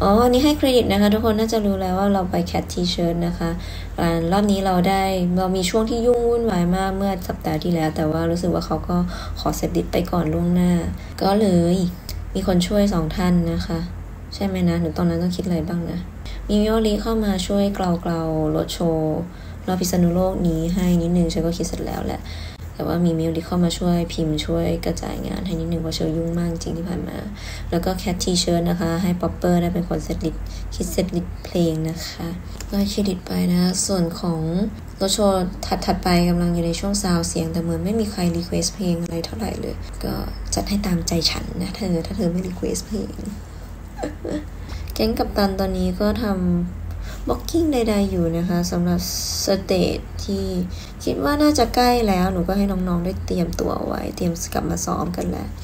อ๋ออันนี้ให้เครดิตนะคะทุกคนน่าจะรู้แล้วว่าเราไปแคททีเชิร์ตนะคะรอบนี้เรามีช่วงที่ยุ่งวุ่นวายมากเมื่อสัปดาห์ที่แล้วแต่ว่ารู้สึกว่าเขาก็ขอเซตดิสไปก่อนล่วงหน้าก็เลยมีคนช่วย2ท่านนะคะใช่ไหมนะหรือตอนนั้นต้องคิดอะไรบ้างนะมีมิโอริเข้ามาช่วยเกลารถโชว์รอบพิษณุโลกนี้ให้นิดนึงฉันก็คิดเสร็จแล้วแหละแต่ว่ามีมิโอริเข้ามาช่วยพิมพ์ช่วยกระจายงานให้นิดนึงเพราะเชยุ่งมากจริงที่ผ่านมาแล้วก็แคททีเชิร์ตนะคะให้ป๊อปเปอร์ได้เป็นคนคิดเซตลิสต์เพลงนะคะก็เครดิตไปนะส่วนของรถโชว์ถัดไปกำลังอยู่ในช่วงซาวเสียงแต่เหมือนไม่มีใครรีเควสเพลงอะไรเท่าไหร่เลยก็จัดให้ตามใจฉันนะถ้าเธอไม่รีเควสเพลง แก๊งกัปตันตอนนี้ก็ทำบล็อกกิ้งใดๆอยู่นะคะสำหรับสเตจที่คิดว่าน่าจะใกล้แล้วหนูก็ให้น้องๆได้เตรียมตัวไว้เตรียมกลับมาซ้อมกันแล้ว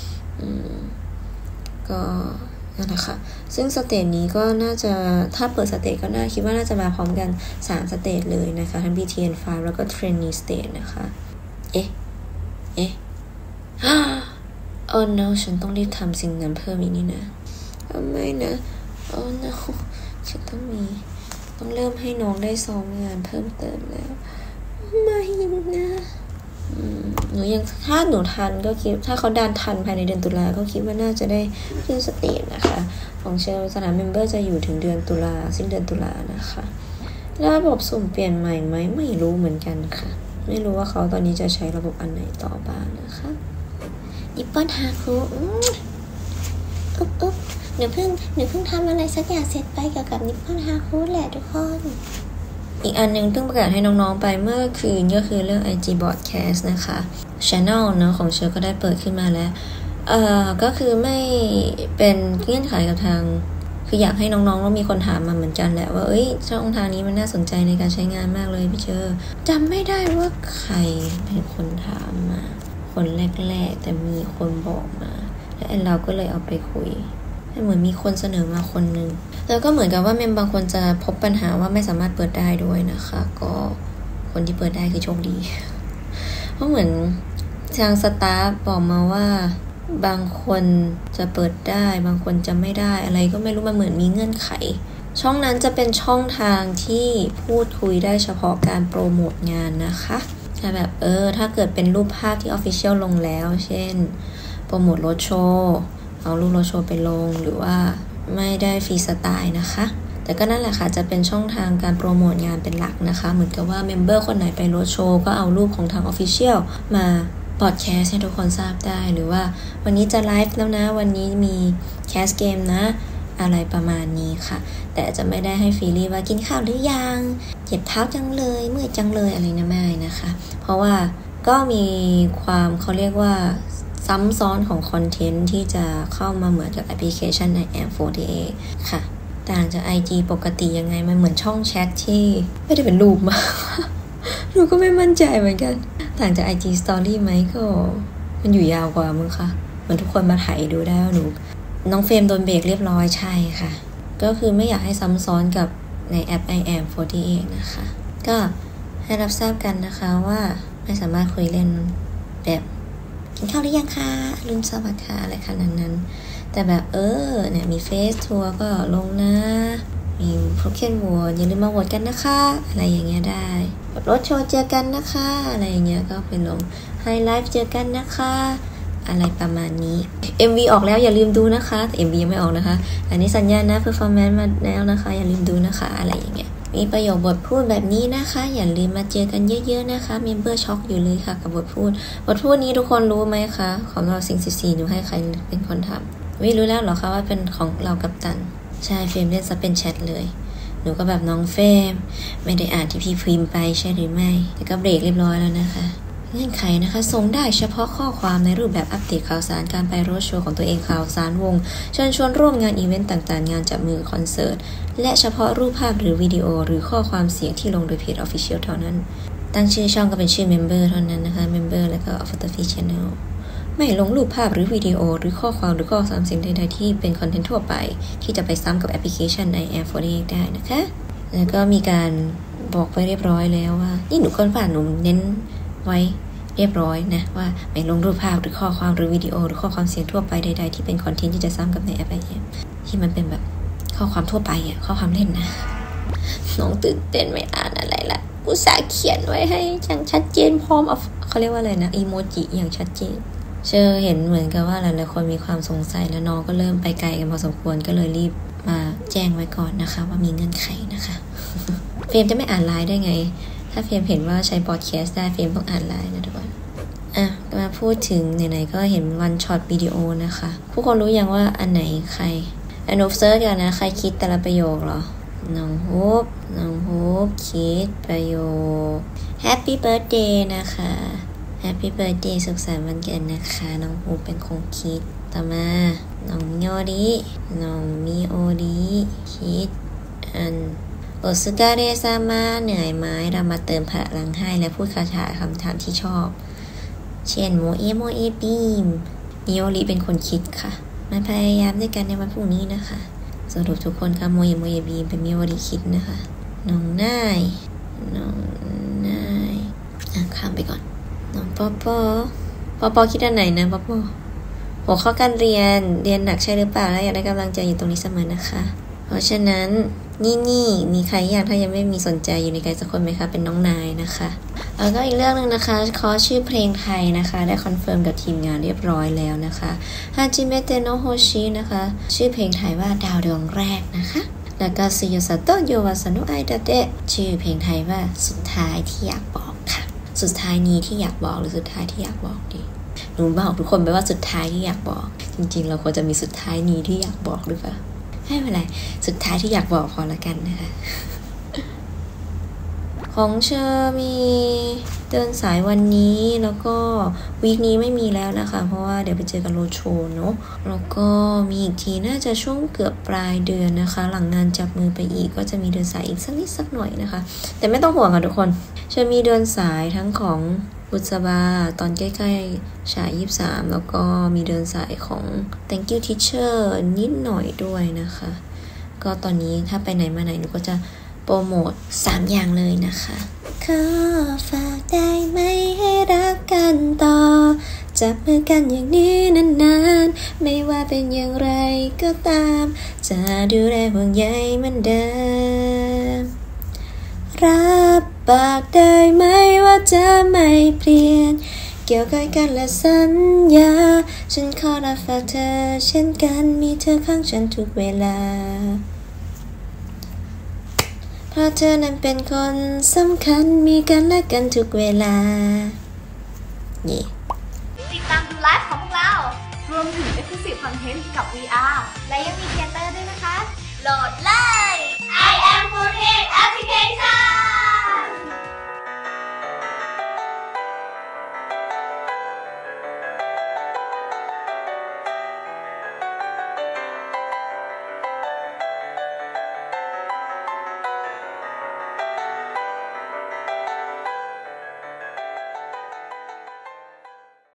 ก็นั่นแหละค่ะซึ่งสเตจนี้ก็น่าจะถ้าเปิดสเตจก็คิดว่าน่าจะมาพร้อมกัน3สเตจเลยนะคะทั้ง BTN5 แล้วก็ Trainee Stage นะคะเอ๊ะ oh no ฉันต้องรีบทำสิ่งนั้นเพิ่มอีกนี่นะไม่นะ oh no ฉันต้องเริ่มให้น้องได้ซ้อมงานเพิ่มเติมแล้วไม่นะหนูยังถ้าหนูทันก็คิดถ้าเขาดันทันภายในเดือนตุลาก็คิดว่าน่าจะได้ขึ้นสเตจนะคะของเชลสถานเมมเบอร์จะอยู่ถึงเดือนตุลาสิ้นเดือนตุลานะคะแล้วระบบสุ่มเปลี่ยนใหม่ไหมไม่รู้เหมือนกันค่ะไม่รู้ว่าเขาตอนนี้จะใช้ระบบอันไหนต่อบ้างนะคะนิปปอนฮาคุอุ๊บหนูเพิ่งทำอะไรสักอย่างเสร็จไปเกี่ยวกับนิปปอนฮาคุแหละทุกคนอีกอันนึงเพิ่งประกาศให้น้องๆไปเมื่อคืนก็คือเรื่อง IG Broadcast นะคะ Channel เนาะของเชลก็ได้เปิดขึ้นมาแล้วก็คือไม่เป็นเงื่อนไขกับทางคืออยากให้น้องๆแล้วมีคนถามมาเหมือนกันแหละว่าช่องทางนี้มันน่าสนใจในการใช้งานมากเลยพี่เชอจำไม่ได้ว่าใครเป็นคนถามมาคนแรกๆแต่มีคนบอกมาและเราก็เลยเอาไปคุยเหมือนมีคนเสนอมาคนนึงแล้วก็เหมือนกับว่าเมมบางคนจะพบปัญหาว่าไม่สามารถเปิดได้ด้วยนะคะก็คนที่เปิดได้คือโชคดีเพราะเหมือนทางสตาฟบอกมาว่าบางคนจะเปิดได้บางคนจะไม่ได้อะไรก็ไม่รู้มันเหมือนมีเงื่อนไขช่องนั้นจะเป็นช่องทางที่พูดคุยได้เฉพาะการโปรโมทงานนะคะแต่แบบถ้าเกิดเป็นรูปภาพที่ Official ลงแล้วเช่นโปรโมทรถโชว์เอารูปรถโชว์ไปลงหรือว่าไม่ได้ฟรีสไตล์นะคะแต่ก็นั่นแหละค่ะจะเป็นช่องทางการโปรโมทงานเป็นหลักนะคะเหมือนกับว่าเมมเบอร์คนไหนไปรถโชว์ก็เอารูปของทาง Official มาพอดแคสต์ให้ทุกคนทราบได้หรือว่าวันนี้จะไลฟ์แล้วนะวันนี้มีแคสเกมนะอะไรประมาณนี้ค่ะแต่จะไม่ได้ให้ฟีลี่ว่ากินข้าวหรือยังเจ็บเท้าจังเลยเมื่อยจังเลยอะไรนะไม่นะคะเพราะว่าก็มีความเขาเรียกว่าซ้ำซ้อนของคอนเทนต์ที่จะเข้ามาเหมือนกับแอปพลิเคชันใน M48 ค่ะต่างจาก IG ปกติยังไงมันเหมือนช่องแชทที่ไม่ได้เป็นรูปมาหนูก็ไม่มั่นใจเหมือนกันต่างจาก IG Story ไหมก็มันอยู่ยาวกว่ามึงค่ะเหมือนทุกคนมาถ่ายดูได้ว่าน้องเฟรมโดนเบรกเรียบร้อยใช่ค่ะก็คือไม่อยากให้ซ้ำซ้อนกับในแอป IM48 นะคะก็ให้รับทราบกันนะคะว่าไม่สามารถคุยเล่นแบบกินข้าวหรือยังคะลืมสวัสดีค่ะอะไรขนาดนั้นแต่แบบเนี่ยมีเฟซทัวร์ก็ลงนะมีโปรเคนโหวตอย่าลืมมาโหวตกันนะคะอะไรอย่างเงี้ยได้รถโชว์เจอกันนะคะอะไรอย่างเงี้ยก็ไปลงไฮไลฟ์เจอกันนะคะอะไรประมาณนี้ MV ออกแล้วอย่าลืมดูนะคะแต่ MV ยังไม่ออกนะคะอันนี้สัญญาณนะ performance มาแล้วนะคะอย่าลืมดูนะคะอะไรอย่างเงี้ยมีประโยคบทพูดแบบนี้นะคะอย่าลืมมาเจอกันเยอะๆนะคะเมมเบอร์ช็อกอยู่เลยค่ะกับบทพูดนี้ทุกคนรู้ไหมคะของเราสิ่ง14หนูให้ใครเป็นคนทำไม่รู้แล้วเหรอคะว่าเป็นของเรากัปตันใช่เฟรมเล่นซะเป็นแชทเลยหนูก็แบบน้องเฟรมไม่ได้อ่านที่พี่พิมพ์ไปใช่หรือไม่แต่ก็เบรกเรียบร้อยแล้วนะคะเงื่อนไขนะคะส่งได้เฉพาะข้อความในรูปแบบอัปเดตข่าวสารการไปโรดโชว์ของตัวเองข่าวสารวงเชิญชวนร่วมงานอีเวนต์ต่างๆงานจับมือคอนเสิร์ตและเฉพาะรูปภาพหรือวิดีโอหรือข้อความเสียงที่ลงโดยเพจ Official เท่านั้นตั้งชื่อช่องก็เป็นชื่อ Member เท่านั้นนะคะ Member แล้วก็ Photography Channel ไม่ลงรูปภาพหรือวิดีโอหรือข้อความหรือข้อความเสียงใดๆที่เป็นคอนเทนต์ทั่วไปที่จะไปซ้ำกับแอปพลิเคชันใน M48 ได้นะคะแล้วก็มีการบอกไปเรียบร้อยแล้วว่านี่หนูคนผ่านหนูเน้นไว้เรียบร้อยนะว่าไม่ลงรูปภาพหรือข้อความหรือวิดีโอหรือข้อความเสียงทั่วไปใดๆที่เป็นคอนเทนต์ที่จะซ้ำกับในแอป IM ที่มันเป็นแบบข้อความทั่วไปอ่ะข้อความเล่นนะน้องตื่นเต้นไม่อ่านอะไรละอุตส่าห์เขียนไว้ให้อย่างชัดเจนพร้อมเขาเรียกว่าอะไรนะอีโมจิอย่างชัดเจนเชื่อเห็นเหมือนกับว่าหลายๆคนมีความสงสัยแล้วน้องก็เริ่มไปไกลกันพอสมควรก็เลยรีบมาแจ้งไว้ก่อนนะคะว่ามีเงื่อนไขนะคะเฟรมจะไม่อ่านไลน์ได้ไงถ้าเฟรมเห็นว่าใช้พอดแคสต์ได้เฟรมต้องอ่านไลน์นะทุกคนมาพูดถึงไหนๆก็เห็นวันช็อตวิดีโอนะคะผู้คนรู้ยังว่าอันไหนใครอนุเซิร์ชกันนะใครคิดแต่ละประโยคเหรอน้องฮุบคิดประโยค Happy Birthday นะคะ Happy Birthday สุขสันต์วันเกิดนะคะน้องฮุบเป็นคนคิดต่อมาน้องมิโอริคิดโอซึกาเรซามาเหนื่อยไหมเรามาเติมพลังให้และพูดคาถาคำถามที่ชอบเช่นโมเอบีมมิโอริเป็นคนคิดค่ะมาพยายามด้วยกันในวันพรุ่งนี้นะคะสรุปทุกคนค่ะโมเอบีมเป็นมิโอริคิดนะคะน้องนายข้ามไปก่อนน้องปอคิดอันไหนนะปอหัวข้อการเรียนหนักใช่หรือเปล่าแล้วอยากได้กำลังใจอยู่ตรงนี้เสมอนะคะเพราะฉะนั้นนี่มีใครอยากถ้ายังไม่มีสนใจอยู่ในใจสักคนไหมคะเป็นน้องนายนะคะแล้วก็อีกเรื่องนึงนะคะขอชื่อเพลงไทยนะคะได้คอนเฟิร์มกับทีมงานเรียบร้อยแล้วนะคะฮาจิเมเตโนโฮชินะคะชื่อเพลงไทยว่าดาวดวงแรกนะคะแล้วก็ซิโยซาโตโยวาซานุไอดาเดะชื่อเพลงไทยว่าสุดท้ายที่อยากบอกค่ะสุดท้ายนี้ที่อยากบอกหรือสุดท้ายที่อยากบอกดีหนูบอกทุกคนไปว่าสุดท้ายที่อยากบอกจริงๆเราควรจะมีสุดท้ายนี้ที่อยากบอกหรือเปล่าไม่เป็นไรสุดท้ายที่อยากบอกพอละกันนะคะของเชอร์มีเดินสายวันนี้แล้วก็วีคนี้ไม่มีแล้วนะคะเพราะว่าเดี๋ยวไปเจอกันโรดโชว์เนาะแล้วก็มีอีกทีน่าจะช่วงเกือบปลายเดือนนะคะหลังงานจับมือไปอีกก็จะมีเดินสายอีกสักนิดสักหน่อยนะคะแต่ไม่ต้องห่วงค่ะทุกคนเชอร์มีเดินสายทั้งของบุษบาตอนใกล้ๆฉาย23แล้วก็มีเดินสายของ Thank you teacher นิดหน่อยด้วยนะคะก็ตอนนี้ถ้าไปไหนมาไหนหนูก็จะโปรโมท3อย่างเลยนะคะขอฝากได้ไหมให้รักกันต่อจับมือกันอย่างนี้นานๆไม่ว่าเป็นอย่างไรก็ตามจะดูแลห่วงใยเหมือนเดิมรับปากได้ไหมว่าจะไม่เปลี่ยนเกี่ยวกับกันและสัญญาฉันขอรับฝากเธอเช่นกันมีเธอข้างฉันทุกเวลาเพราะเธอนั้นเป็นคนสำคัญมีกันและกันทุกเวลาติดตามดูไลฟ์ของพวกเรารวมถึง Exclusive Content กับ VR และยังมีเทเตอร์ด้วยนะคะโหลดเลย I am